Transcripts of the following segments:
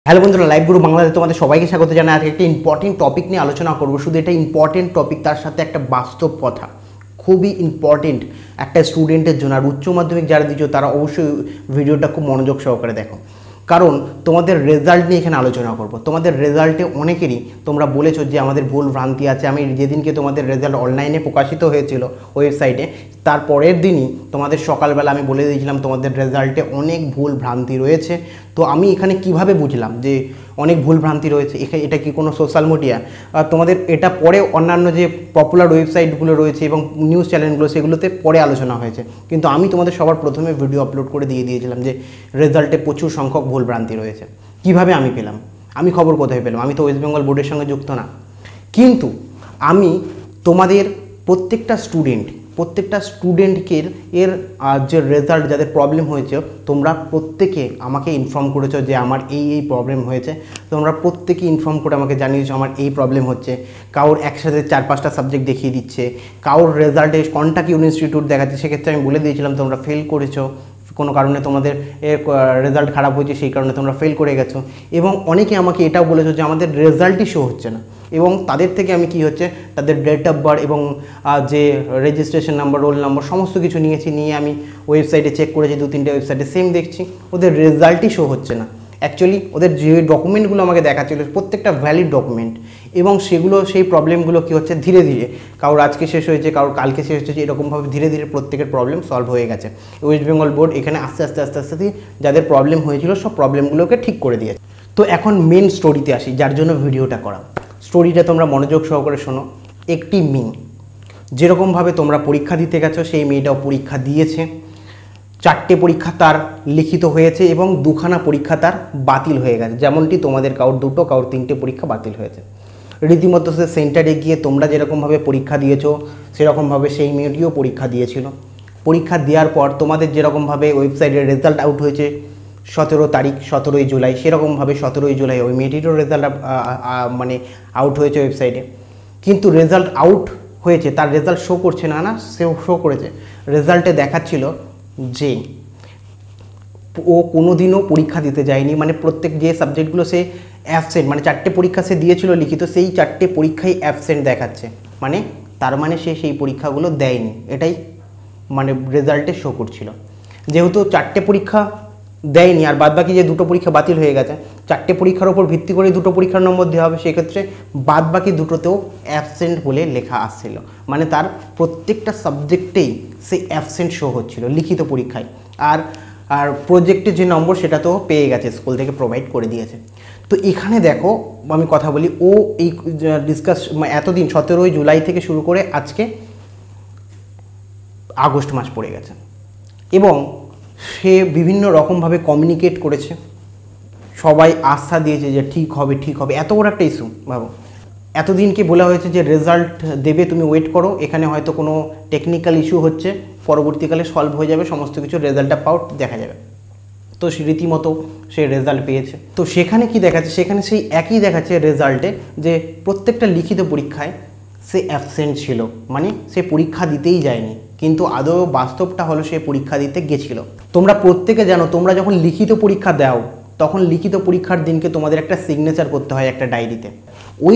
Hello বন্ধুরা, live গুরু বাংলাদেশে তোমাদের সবাইকে স্বাগত জানাই। আজকে একটা ইম্পর্টেন্ট টপিক নিয়ে আলোচনা করব। শুধু এটা ইম্পর্টেন্ট টপিক, তার সাথে একটা বাস্তব কথা, খুবই ইম্পর্টেন্ট একটা স্টুডেন্টের জন্য। আর উচ্চ মাধ্যমিক যারা দিচ্ছ তারা অবশ্যই ভিডিওটা খুব মনোযোগ সহকারে দেখো, কারণ তোমাদের রেজাল্ট নিয়ে এখানে আলোচনা করব। তোমাদের রেজাল্টে অনেকেরই তোমরা বলেছো যে আমাদের ভুল ভ্রান্তি আছে। আমি যেদিনকে তোমাদের রেজাল্ট অনলাইনে প্রকাশিত হয়েছিল ওয়েবসাইটে, তার পরের দিনই তোমাদের সকালবেলা আমি বলে দিয়েছিলাম তোমাদের রেজাল্টে অনেক ভুল ভ্রান্তি রয়েছে। তো আমি এখানে কিভাবে বুঝলাম যে অনেক ভুল ভ্রান্তি রয়েছে? এটা কি কোনো সোশ্যাল মিডিয়া? তোমাদের এটা পরে অন্যান্য যে পপুলার ওয়েবসাইটগুলো রয়েছে এবং নিউজ চ্যানেলগুলো, সেগুলোতে পরে আলোচনা হয়েছে, কিন্তু আমি তোমাদের সবার প্রথমে ভিডিও আপলোড করে দিয়ে দিয়েছিলাম যে রেজাল্টে প্রচুর সংখ্যক ভুল ভ্রান্তি রয়েছে। কিভাবে আমি পেলাম? আমি খবর কোথায় পেলাম? আমি তো ওয়েস্ট বেঙ্গল বোর্ডের সঙ্গে যুক্ত না, কিন্তু আমি তোমাদের প্রত্যেকটা স্টুডেন্টকে এর যে রেজাল্ট, যাদের প্রবলেম হয়েছে, তোমরা প্রত্যেকে আমাকে ইনফর্ম করেছো যে আমার এই প্রবলেম হয়েছে। তোমরা প্রত্যেকে ইনফর্ম করে আমাকে জানিয়েছো আমার এই প্রবলেম হচ্ছে। কারোর একসাথে 4-5টা সাবজেক্ট দেখিয়ে দিচ্ছে, কারোর রেজাল্টে কন্টাক্ট ইনস্টিটিউট দেখাচ্ছে। সেক্ষেত্রে আমি বলে দিয়েছিলাম তোমরা ফেল করেছো, কোনো কারণে তোমাদের রেজাল্ট খারাপ হয়েছে, সেই কারণে তোমরা ফেল করে গেছো। এবং অনেকে আমাকে এটাও বলেছো যে আমাদের রেজাল্টই শো হচ্ছে না। এবং তাদের থেকে আমি কি হচ্ছে, তাদের ডেট অফ বার্থ এবং যে রেজিস্ট্রেশন নাম্বার, রোল নাম্বার, সমস্ত কিছু নিয়ে আমি ওয়েবসাইটে চেক করেছি, 2-3টে ওয়েবসাইটে সেম দেখছি ওদের রেজাল্টই শো হচ্ছে না। অ্যাকচুয়ালি ওদের যে ডকুমেন্টগুলো আমাকে দেখাচ্ছিল প্রত্যেকটা ভ্যালিড ডকুমেন্ট, এবং সেই প্রবলেমগুলো কী হচ্ছে, ধীরে ধীরে কারোর আজকে শেষ হয়েছে, কারোর কালকে শেষ হয়েছে, এরকমভাবে ধীরে ধীরে প্রত্যেকের প্রবলেম সলভ হয়ে গেছে। ওয়েস্ট বেঙ্গল বোর্ড এখানে আস্তে আস্তে যাদের প্রবলেম হয়েছিল সব প্রবলেমগুলোকে ঠিক করে দিয়েছে। তো এখন মেন স্টোরিতে আসি, যার জন্য ভিডিওটা করা। স্টোরিটা তোমরা মনোযোগ সহকারে শোনো। একটি মেয়ে, যেরকমভাবে তোমরা পরীক্ষা দিতে গেছো, সেই মেয়েটাও পরীক্ষা দিয়েছে। 4টে পরীক্ষা তার লিখিত হয়েছে এবং 2খানা পরীক্ষা তার বাতিল হয়ে গেছে। যেমনটি তোমাদের কারোর 2টো, কারোর 3টে পরীক্ষা বাতিল হয়েছে। রীতিমতো সে সেন্টারে গিয়ে তোমরা যেরকমভাবে পরীক্ষা দিয়েছো সেরকমভাবে সেই মেয়েটিও পরীক্ষা দিয়েছিল। পরীক্ষা দেওয়ার পর তোমাদের যেরকমভাবে ওয়েবসাইটের রেজাল্ট আউট হয়েছে 17 তারিখ, 17ই জুলাই, সেরকমভাবে 17ই জুলাই ওই মেয়েটিরও রেজাল্ট আউট হয়েছে ওয়েবসাইটে। কিন্তু রেজাল্ট আউট হয়েছে, তার রেজাল্ট শো করছে না, সে শো করেছে। রেজাল্টে দেখাচ্ছিল যে ও কোনো দিনও পরীক্ষা দিতে যায়নি, প্রত্যেক যে সাবজেক্টগুলো সে অ্যাবসেন্ট, 4টে পরীক্ষা সে দিয়েছিল লিখিত, সেই 4টে পরীক্ষাই অ্যাবসেন্ট দেখাচ্ছে। তার সে সেই পরীক্ষাগুলো দেয়নি, এটাই রেজাল্টে শো করছিল। যেহেতু 4টে পরীক্ষা দেয়নি আর বাদবাকি যে 2টো পরীক্ষা বাতিল হয়ে গেছে, 4টে পরীক্ষার ওপর ভিত্তি করে 2টো পরীক্ষার নম্বর দেওয়া হবে, সেক্ষেত্রে বাদবাকি 2টোতেও অ্যাবসেন্ট বলে লেখা আসছিল। তার প্রত্যেকটা সাবজেক্টেই সে অ্যাবসেন্ট শো হচ্ছিল লিখিত পরীক্ষায়। আর প্রজেক্টের যে নম্বর সেটা তো পেয়ে গেছে, স্কুল থেকে প্রোভাইড করে দিয়েছে। তো এখানে দেখো, আমি কথা বলি, ও এই এতদিন 17ই জুলাই থেকে শুরু করে আজকে আগস্ট মাস পড়ে গেছে, এবং সে বিভিন্ন রকমভাবে কমিউনিকেট করেছে, সবাই আস্থা দিয়েছে যে ঠিক হবে। এত বড় একটা ইস্যু ভাবো। এতদিনকে বলা হয়েছে যে রেজাল্ট দেবে, তুমি ওয়েট করো, এখানে হয়তো কোনো টেকনিক্যাল ইস্যু হচ্ছে, পরবর্তীকালে সলভ হয়ে যাবে, সমস্ত কিছু রেজাল্টটা দেখা যাবে। তো রীতিমতো সে রেজাল্ট পেয়েছে। তো সেখানে কি দেখাচ্ছে, সেখানে সেই একই দেখাচ্ছে রেজাল্টে যে প্রত্যেকটা লিখিত পরীক্ষায় সে অ্যাবসেন্ট ছিল, সে পরীক্ষা দিতেই যায়নি। কিন্তু আদৌ বাস্তবটা হলো সে পরীক্ষা দিতে গেছিল। তোমরা প্রত্যেকে জানো, তোমরা যখন লিখিত পরীক্ষা দাও তখন লিখিত পরীক্ষার দিনকে তোমাদের একটা সিগনেচার করতে হয় একটা ডায়েরিতে। ওই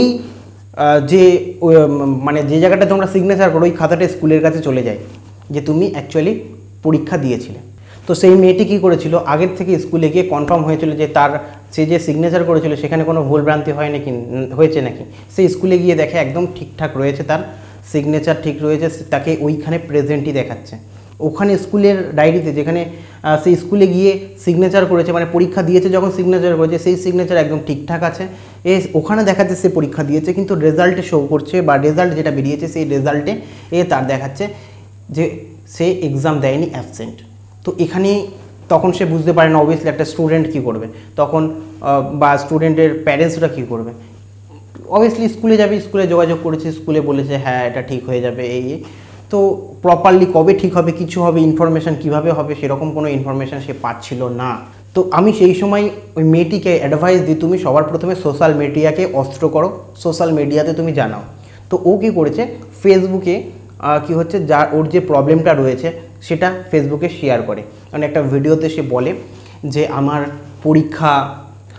যে জায়গাটা তোমরা সিগনেচার করো, ওই খাতাটা স্কুলের কাছে চলে যায় যে তুমি অ্যাকচুয়ালি পরীক্ষা দিয়েছিলে। তো সেই মেয়েটি কী করেছিল, আগের থেকে স্কুলে গিয়ে কনফার্ম হয়েছিল যে সে যে সিগনেচার করেছিল সেখানে কোনো ভুলভ্রান্তি হয়েছে নাকি। সে স্কুলে গিয়ে দেখে একদম ঠিকঠাক রয়েছে, তার সিগনেচার ঠিক রয়েছে, তাকে ওইখানে প্রেজেন্টই দেখাচ্ছে। ওখানে স্কুলের ডায়েরিতে যেখানে সে স্কুলে গিয়ে সিগনেচার করেছে, পরীক্ষা দিয়েছে যখন সিগনেচার করেছে, সেই সিগনেচার একদম ঠিকঠাক আছে। ওখানে দেখাচ্ছে সে পরীক্ষা দিয়েছে, কিন্তু রেজাল্টে শো করছে, বা রেজাল্ট যেটা বেরিয়েছে সেই রেজাল্টে তার দেখাচ্ছে যে সে এক্সাম দেয়নি, অ্যাবসেন্ট। তো এখানে তখন সে বুঝতে পারে না অবভিয়াসলি একটা স্টুডেন্ট কী করবে তখন, বা স্টুডেন্টের প্যারেন্টসরা কী করবে। অবভিয়াসলি স্কুলে যাবে, স্কুলে যোগাযোগ করেছে, স্কুলে বলেছে হ্যাঁ এটা ঠিক হয়ে যাবে এই। তো প্রপারলি কবে ঠিক হবে, কিছু হবে, ইনফরমেশান কীভাবে হবে, সেরকম কোনো ইনফরমেশান সে পাচ্ছিল না। তো আমি সেই সময় ওই মেয়েটিকে অ্যাডভাইস দিই, তুমি সবার প্রথমে সোশ্যাল মিডিয়াকে অস্ত্র করো, সোশ্যাল মিডিয়াতে তুমি জানাও। তো ও কী করেছে, ফেসবুকে কি হচ্ছে, ওর যে প্রবলেমটা রয়েছে সেটা ফেসবুকে শেয়ার করে। একটা ভিডিওতে সে বলে যে আমার পরীক্ষা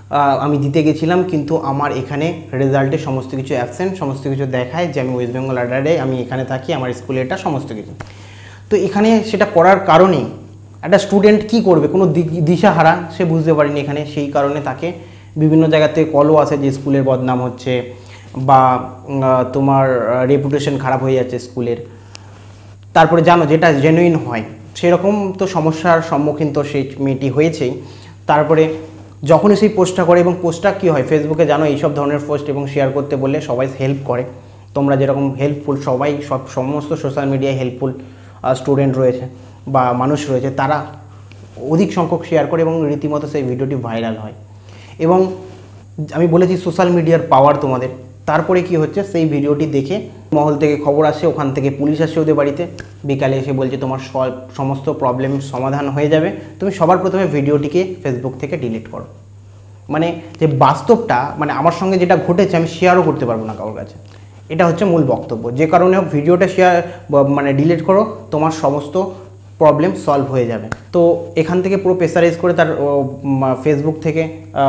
আমি দিতে গেছিলাম, কিন্তু আমার এখানে রেজাল্টে সমস্ত কিছু অ্যাবসেন্ট, সমস্ত কিছু দেখায় যে আমি ওয়েস্ট বেঙ্গল আডারে আমি এখানে থাকি, আমার স্কুলে এটা সমস্ত কিছু। তো এখানে সেটা করার কারণে একটা স্টুডেন্ট কি করবে, কোনো দিশাহারা, সে বুঝতে পারেনি এখানে। সেই কারণে তাকে বিভিন্ন জায়গা থেকে কলও আসে যে স্কুলের বদনাম হচ্ছে বা তোমার রেপুটেশন খারাপ হয়ে যাচ্ছে স্কুলের। তারপরে জানো যেটা জেনুইন হয় সেরকম তো সমস্যার সম্মুখীন তো সেই মেয়েটি হয়েছেই। তারপরে যখনই সেই পোস্টটা করে, এবং পোস্টটা কী হয় ফেসবুকে জানো এইসব ধরনের পোস্ট এবং শেয়ার করতে বললে সবাই হেল্প করে। তোমরা যেরকম হেল্পফুল, সবাই সমস্ত সোশ্যাল মিডিয়ায় হেল্পফুল স্টুডেন্ট রয়েছে বা মানুষ রয়েছে, তারা অধিক সংখ্যক শেয়ার করে এবং রীতিমতো সেই ভিডিওটি ভাইরাল হয়। এবং আমি বলেছি সোশ্যাল মিডিয়ার পাওয়ার তোমাদের। তারপরে কি হচ্ছে, সেই ভিডিওটি দেখে মহল থেকে খবর আসে, ওখান থেকে পুলিশ আসে ওদের বাড়িতে, বিকালে এসে বলছে তোমার সমস্ত প্রবলেম সমাধান হয়ে যাবে, তুমি সবার প্রথমে ভিডিওটিকে ফেসবুক থেকে ডিলিট করো। মানে যে বাস্তবটা, মানে আমার সঙ্গে যেটা ঘটেছে আমি শেয়ারও করতে পারবো না কারোর কাছে, এটা হচ্ছে মূল বক্তব্য। যে কারণে হোক ভিডিওটা শেয়ার মানে ডিলিট করো, তোমার সমস্ত প্রবলেম সলভ হয়ে যাবে। তো এখান থেকে পুরো প্রেসারাইজ করে তার ফেসবুক থেকে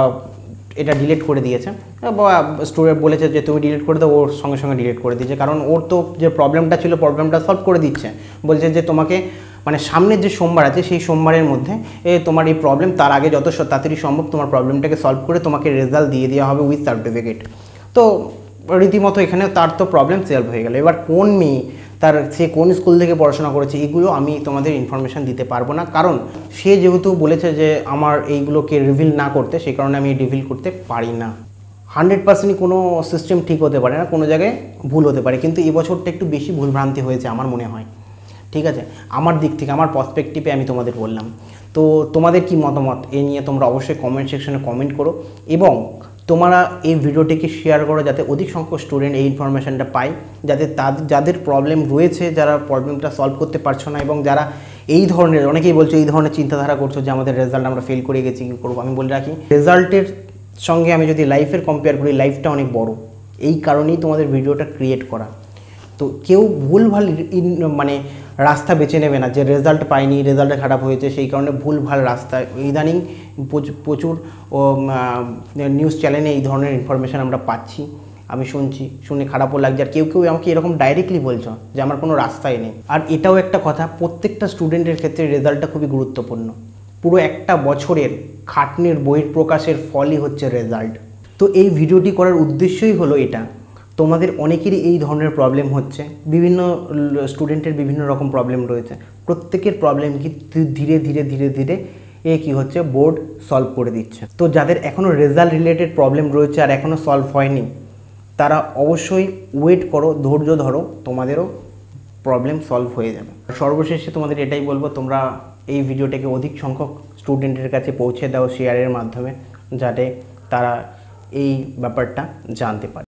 এটা ডিলিট করে দিয়েছে, বা স্টুডেন্ট বলেছে যে তুমি ডিলিট করে দাও, ওর সঙ্গে সঙ্গে ডিলিট করে দিয়েছে। কারণ ওর তো যে প্রবলেমটা ছিল প্রবলেমটা সলভ করে দিচ্ছে, বলছে যে তোমাকে মানে সামনের যে সোমবার আছে সেই সোমবারের মধ্যে তোমার এই প্রবলেম, তার আগে যত তাড়াতাড়ি সম্ভব তোমার প্রবলেমটাকে সলভ করে তোমাকে রেজাল্ট দিয়ে দেওয়া হবে উইথ সার্টিফিকেট। তো রীতিমতো এখানে তার তো প্রবলেম সলভ হয়ে গেল। এবার কোন মেয়ে, তার সে কোন স্কুল থেকে পড়াশোনা করেছে, এগুলো আমি তোমাদের ইনফরমেশান দিতে পারবো না, কারণ সে যেহেতু বলেছে যে আমার এইগুলোকে রিভিল না করতে, সেই কারণে আমি রিভিল করতে পারি না। 100%ই কোনো সিস্টেম ঠিক হতে পারে না, কোনো জায়গায় ভুল হতে পারে, কিন্তু এবছরটা একটু বেশি ভুলভ্রান্তি হয়েছে আমার মনে হয়। ঠিক আছে, আমার দিক থেকে, আমার পার্সপেক্টিভে আমি তোমাদের বললাম। তো তোমাদের কি মতামত এ নিয়ে তোমরা অবশ্যই কমেন্ট সেকশনে কমেন্ট করো, এবং তোমরা এই ভিডিওটিকে শেয়ার করো যাতে অধিক সংখ্যক স্টুডেন্ট এই ইনফরমেশানটা পায়, যাতে যাদের প্রবলেম রয়েছে, যারা প্রবলেমটা সলভ করতে পারছো না, এবং যারা এই ধরনের, অনেকেই বলছো এই ধরনের চিন্তাধারা করছো যে আমাদের রেজাল্ট আমরা ফেল করে গেছি, কী করবো। আমি বলে রাখি, রেজাল্টের সঙ্গে আমি যদি লাইফের কম্পেয়ার করি, লাইফটা অনেক বড়। এই কারণেই তোমাদের ভিডিওটা ক্রিয়েট করা। তো কেউ ভুলভাল মানে রাস্তা বেছে নেবে না যে রেজাল্ট পাইনি, রেজাল্টে খারাপ হয়েছে, সেই কারণে ভুলভাল রাস্তা। ইদানিং প্রচুর নিউজ চ্যানেলে এই ধরনের ইনফরমেশান আমরা পাচ্ছি, আমি শুনে খারাপও লাগছে। আর কেউ আমাকে এরকম ডাইরেক্টলি বলছো যে আমার কোনো রাস্তাই নেই। আর এটাও একটা কথা, প্রত্যেকটা স্টুডেন্টের ক্ষেত্রে রেজাল্টটা খুবই গুরুত্বপূর্ণ। পুরো একটা বছরের খাটনির বহিঃপ্রকাশের ফলই হচ্ছে রেজাল্ট। তো এই ভিডিওটি করার উদ্দেশ্যই হলো এটা, তোমাদের অনেকেরই এই ধরনের প্রবলেম হচ্ছে, বিভিন্ন স্টুডেন্টের বিভিন্ন রকম প্রবলেম রয়েছে, প্রত্যেকের প্রবলেম কি ধীরে ধীরে ধীরে ধীরে কি হচ্ছে, বোর্ড সলভ করে দিচ্ছে। তো যাদের এখনও রেজাল্ট রিলেটেড প্রবলেম রয়েছে আর এখনও সলভ হয়নি, তারা অবশ্যই ওয়েট করো, ধৈর্য ধরো, তোমাদেরও প্রবলেম সলভ হয়ে যাবে। সর্বশেষে তোমাদের এটাই বলবো, তোমরা এই ভিডিওটাকে অধিক সংখ্যক স্টুডেন্টের কাছে পৌঁছে দাও শেয়ারের মাধ্যমে, যাতে তারা এই ব্যাপারটা জানতে পারে।